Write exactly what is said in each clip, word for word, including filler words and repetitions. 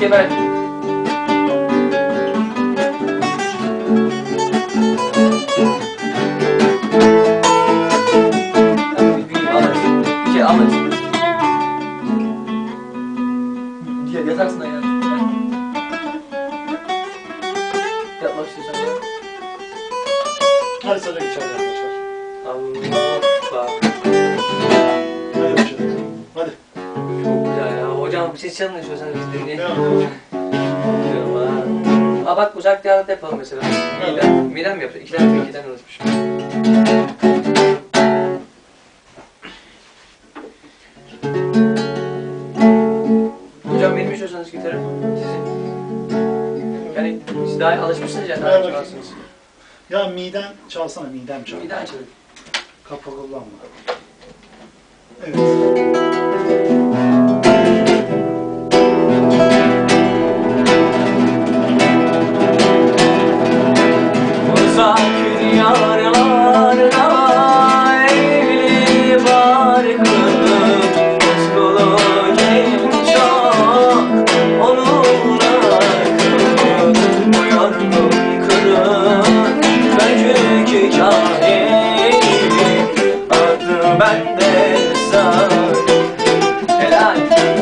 kemer. Ahmet. Yatarsın ayağa. Yatmak istiyorsan ya. Hadi sana geçelim arkadaşlar. Allah. Hadi başlayalım. Hadi. Çok güzel ya. Hocam bir şey çalışıyorsan biz dinleyelim. Ne yapalım? Aa bak uzak diyarda yapalım mesela. Midem, midem mi yapacak? İki tane iki tane oluşmuş. Hocam benim istiyorsanız gitarım sizin. Yani siz daha alışmışsınız ya, daha çalarsınız. Ya miden çalsana, midem çal. Miden çalın. Kafa kullanma. Evet. Uzak diyarlarına evli barkım, Bozkulu genç ak, onun akım, Uyandım kırık, böcek hikaye, adı bende sak, helal.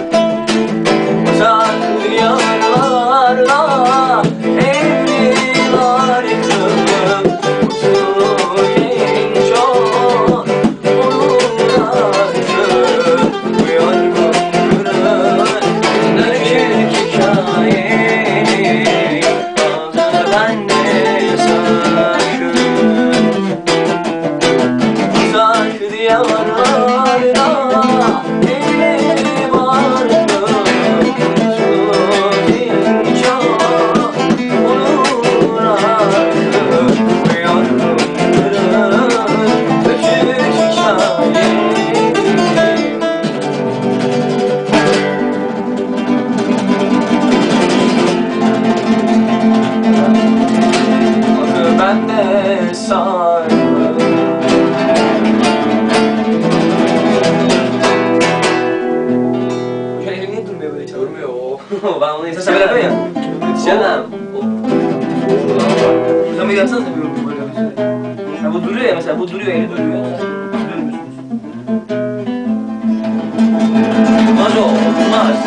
Uzak diyarlarla evli barkım, Bozkulu genç ak, onun akım, Uyandım kırık, böcek hikaye, adı bende sakın. Uzak diyarlarla evli barkım, Bozkulu genç ak, onun akım, Uyandım kırık, böcek hikaye. Adı bende sakın. Hocam elim niye durmuyor böyle? Durmuyor o. Ben onu esas böyle yapıyorum ya. Yetişemem. Hocam bir yapsanız da bir böyle mesela. Ya bu duruyor ya mesela, bu duruyor, eli duruyor. Durmuyorsunuz. Olmaz o, olmaz.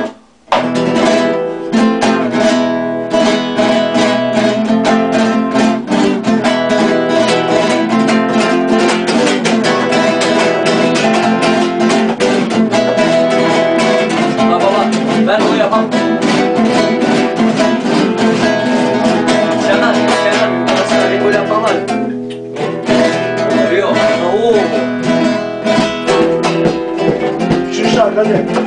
Ben onu yapamam. Sevmem, sevmem. Aslında bir gol yapmam var. Duruyor. Oo. Şu şarkı hadi.